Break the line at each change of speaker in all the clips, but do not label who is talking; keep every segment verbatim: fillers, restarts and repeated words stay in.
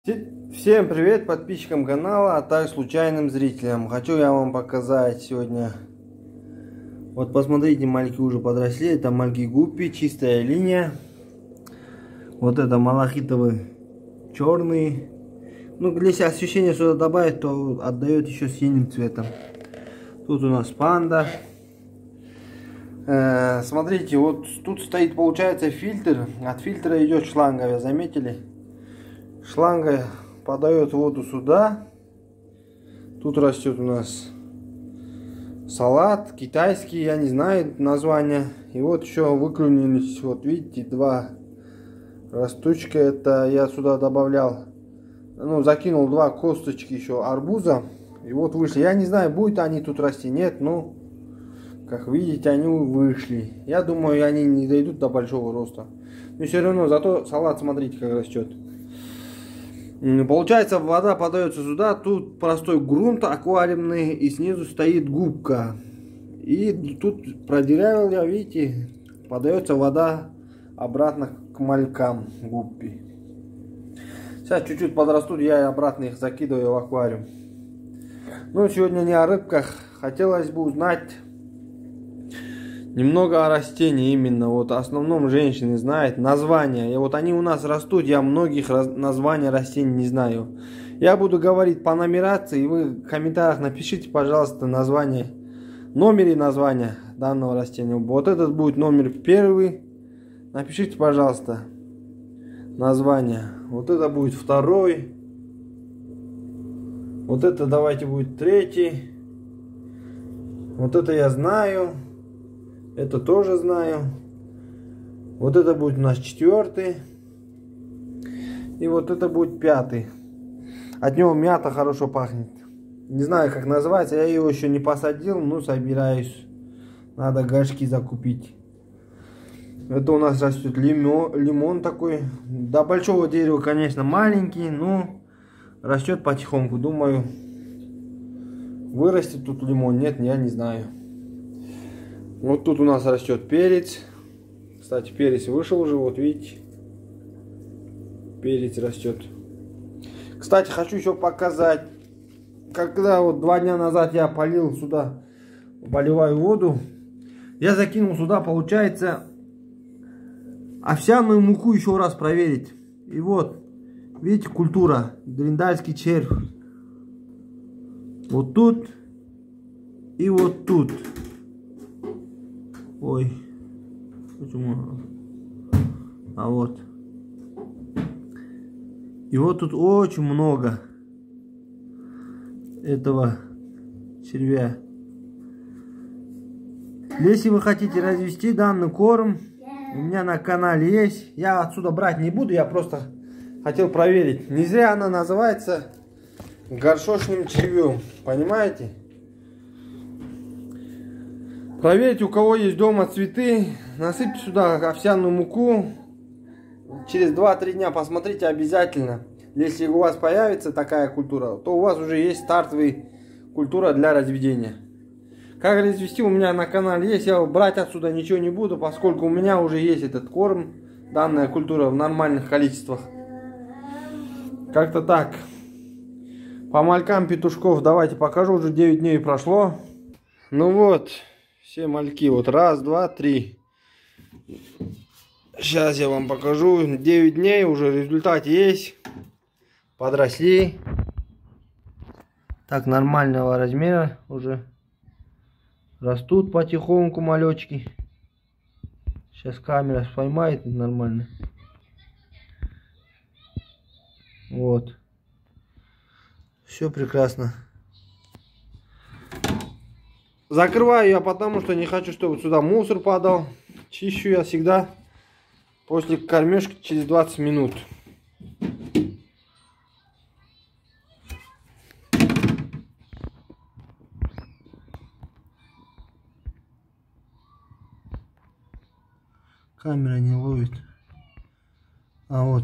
Всем привет подписчикам канала, а также случайным зрителям. Хочу я вам показать сегодня. Вот посмотрите, мальки уже подросли. Это мальки гуппи, чистая линия. Вот это малахитовый черный. Ну, если освещение сюда добавить, то отдает еще синим цветом. Тут у нас панда. Э, смотрите, вот тут стоит, получается, фильтр. От фильтра идет шланга, вы заметили? Шланга подает воду сюда. Тут растет у нас салат китайский, я не знаю название. И вот еще выклюнились, вот видите, два растучка. Это я сюда добавлял, ну, закинул два косточки еще арбуза. И вот вышли. Я не знаю, будут они тут расти, нет, но как видите, они вышли. Я думаю, они не дойдут до большого роста. Но все равно, зато салат, смотрите, как растет. Получается, вода подается сюда, тут простой грунт аквариумный, и снизу стоит губка. И тут продырявил я, видите, подается вода обратно к малькам гуппи. Сейчас чуть-чуть подрастут, я обратно их закидываю в аквариум. Ну, сегодня не о рыбках, хотелось бы узнать немного о растении именно. Вот в основном женщины знают названия. И вот они у нас растут, я многих раз, названий растений не знаю. Я буду говорить по нумерации, и вы в комментариях напишите, пожалуйста, название, номер и название данного растения. Вот этот будет номер первый. Напишите, пожалуйста, название. Вот это будет второй. Вот это давайте будет третий. Вот это я знаю. Это тоже знаю. Вот это будет у нас четвертый. И вот это будет пятый. От него мята хорошо пахнет. Не знаю, как называется. Я его еще не посадил, но собираюсь. Надо горшки закупить. Это у нас растет лимон, лимон такой. До большого дерева, конечно, маленький, но растет потихоньку. Думаю, вырастет тут лимон. Нет, я не знаю. Вот тут у нас растет перец. Кстати, перец вышел уже, вот видите. Перец растет. Кстати, хочу еще показать. Когда вот два дня назад я полил сюда, поливаю воду, я закинул сюда, получается, овсяную муку еще раз проверить. И вот, видите, культура, гриндальский червь. Вот тут и вот тут. Ой, почему? А вот. И вот тут очень много этого червя. Если вы хотите развести данный корм, у меня на канале есть. Я отсюда брать не буду, я просто хотел проверить. Не зря она называется горшочным червем, понимаете? Проверьте, у кого есть дома цветы, насыпьте сюда овсяную муку. Через два-три дня посмотрите обязательно. Если у вас появится такая культура, то у вас уже есть стартовая культура для разведения. Как развести, у меня на канале есть. Я брать отсюда ничего не буду, поскольку у меня уже есть этот корм, данная культура в нормальных количествах. Как-то так. По малькам петушков давайте покажу. Уже девять дней прошло. Ну вот. Все мальки, вот раз, два, три. Сейчас я вам покажу. девять дней уже результат есть. Подросли. Так, нормального размера уже. Растут потихоньку малечки. Сейчас камера поймает нормально. Вот. Все прекрасно. Закрываю я потому, что не хочу, чтобы сюда мусор падал. Чищу я всегда после кормежки через двадцать минут. Камера не ловит. А вот.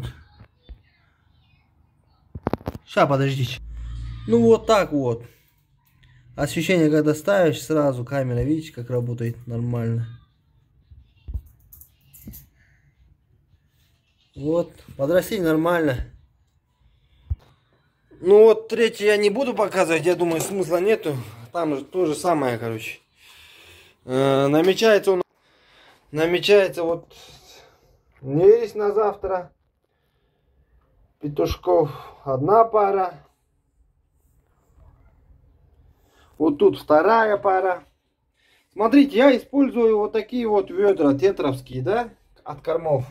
Сейчас, подождите. Ну вот так вот. Освещение, когда ставишь, сразу камера, видите, как работает нормально. Вот, подросли нормально. Ну вот третий я не буду показывать, я думаю, смысла нету. Там же то же самое, короче. Э, намечается он, намечается вот нерест на завтра. Петушков одна пара. Вот тут вторая пара. Смотрите, я использую вот такие вот ведра тетровские, да, от кормов.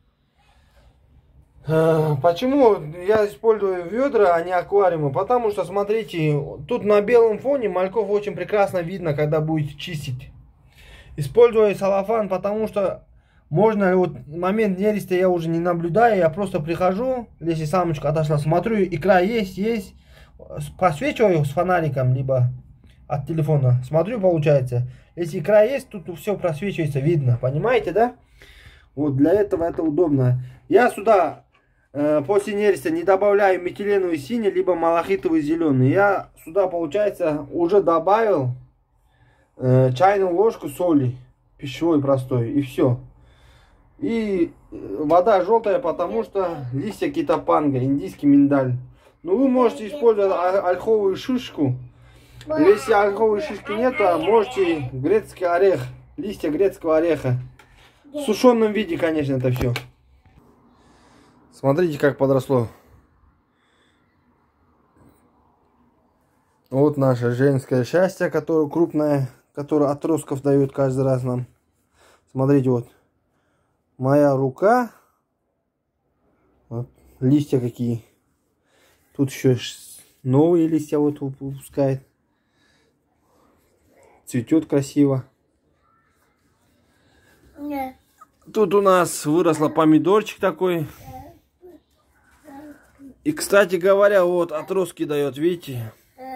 Почему я использую ведра, а не аквариумы? Потому что, смотрите, тут на белом фоне мальков очень прекрасно видно, когда будете чистить. Использую салофан, потому что можно, вот момент нереста я уже не наблюдаю, я просто прихожу, если самочка отошла, смотрю, икра есть, есть, посвечиваю с фонариком, либо от телефона, смотрю, получается. Если икра есть, тут все просвечивается, видно, понимаете, да? Вот для этого это удобно. Я сюда э, после нереста не добавляю метиленовый синий, либо малахитовый зеленый. Я сюда, получается, уже добавил э, чайную ложку соли, пищевой простой, и все. И вода желтая, потому что листья китапанга, индийский миндаль. Ну, вы можете использовать ольховую шишку. Если ольховой шишки нет, то можете грецкий орех, листья грецкого ореха. В сушеном виде, конечно, это все. Смотрите, как подросло. Вот наше женское счастье, которое крупное, которое отростков дает каждый раз нам. Смотрите, вот. Моя рука. Вот, листья какие. Тут еще новые листья вот выпускает. Цветет красиво. Нет. Тут у нас выросла помидорчик такой. И, кстати говоря, вот отростки дает, видите?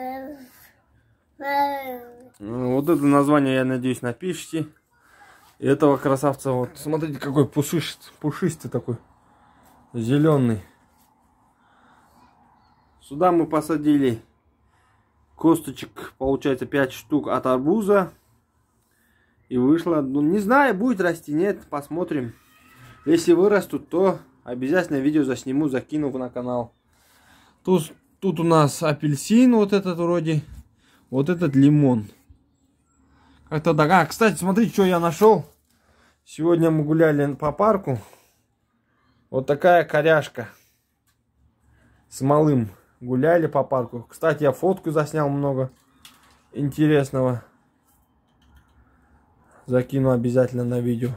Вот это название, я надеюсь, напишите. И этого красавца, вот, смотрите, какой пушистый, пушистый такой. Зеленый. Сюда мы посадили косточек, получается, пять штук от арбуза. И вышло, ну не знаю, будет расти, нет, посмотрим. Если вырастут, то обязательно видео засниму, закину на канал. Тут, тут у нас апельсин вот этот вроде, вот этот лимон. Как-то так. А, кстати, смотрите, что я нашел. Сегодня мы гуляли по парку. Вот такая коряшка с малым. Гуляли по парку. Кстати, я фотку заснял много интересного. Закину обязательно на видео.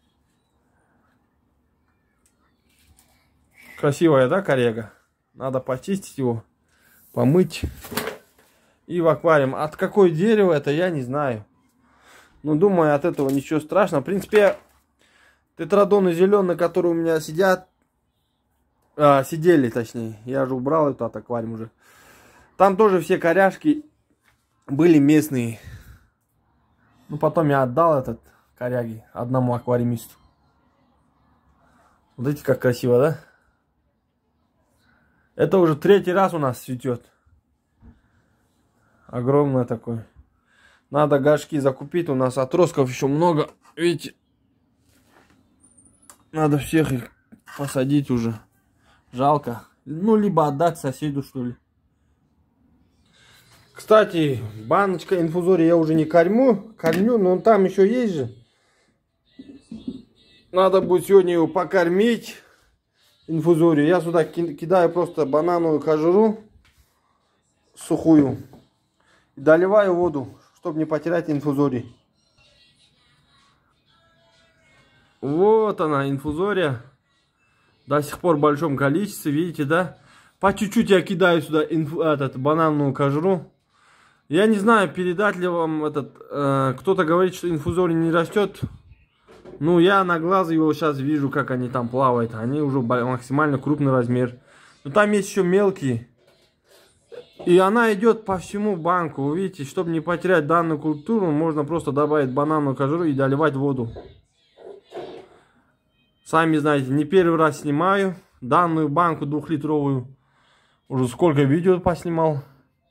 Красивая, да, коряга? Надо почистить его, помыть. И в аквариум. От какое дерево это, я не знаю. Но думаю, от этого ничего страшного. В принципе, тетрадоны зеленые, которые у меня сидят, а, сидели, точнее. Я же убрал этот аквариум уже. Там тоже все коряшки были местные. Ну, потом я отдал этот коряги одному аквариумисту. Вот видите, как красиво, да? Это уже третий раз у нас цветет. Огромное такое. Надо горшки закупить. У нас отростков еще много. Видите? Надо всех их посадить уже. Жалко. Ну, либо отдать соседу, что ли. Кстати, баночка инфузория я уже не кормю, кормлю, но там еще есть же. Надо будет сегодня его покормить, инфузорию. Я сюда кидаю просто банановую кожуру сухую. И доливаю воду, чтобы не потерять инфузорий. Вот она, инфузория. До сих пор в большом количестве, видите, да? По чуть-чуть я кидаю сюда инфу, этот, банановую кожуру. Я не знаю, передать ли вам этот... Э, кто-то говорит, что инфузорий не растет. Ну, я на глаз его сейчас вижу, как они там плавают. Они уже максимально крупный размер. Но там есть еще мелкие. И она идет по всему банку. Вы видите, чтобы не потерять данную культуру, можно просто добавить банановую кожуру и доливать воду. Сами знаете, не первый раз снимаю данную банку двухлитровую. Уже сколько видео поснимал.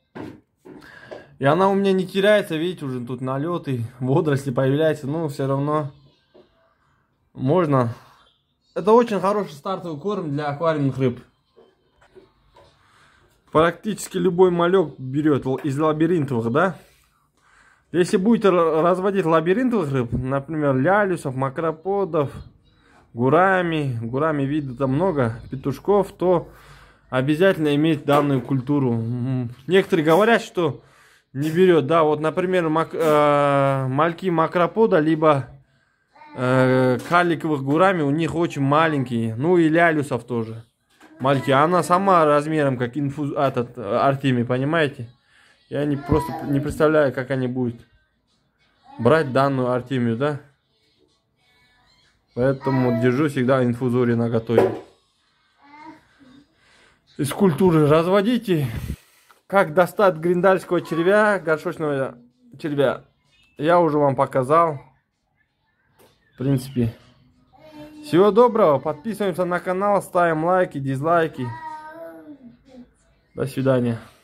И она у меня не теряется, видите, уже тут налеты, водоросли появляются, но все равно можно. Это очень хороший стартовый корм для аквариумных рыб. Практически любой малек берет из лабиринтовых, да? Если будете разводить лабиринтовых рыб, например, лялюсов, макроподов, гурами, гурами вида там много, петушков, то обязательно иметь данную культуру. Некоторые говорят, что не берет, да, вот, например, мак, э, мальки макропода, либо э, карликовых гурами, у них очень маленькие, ну и лялюсов тоже. Мальки, она сама размером как инфуз, этот, Артемий, понимаете? Я не, просто не представляю, как они будут брать данную Артемию, да? Поэтому держу всегда инфузорий наготове. Из культуры разводите. Как достать гриндальского червя, горшочного червя, я уже вам показал. В принципе. Всего доброго. Подписываемся на канал, ставим лайки, дизлайки. До свидания.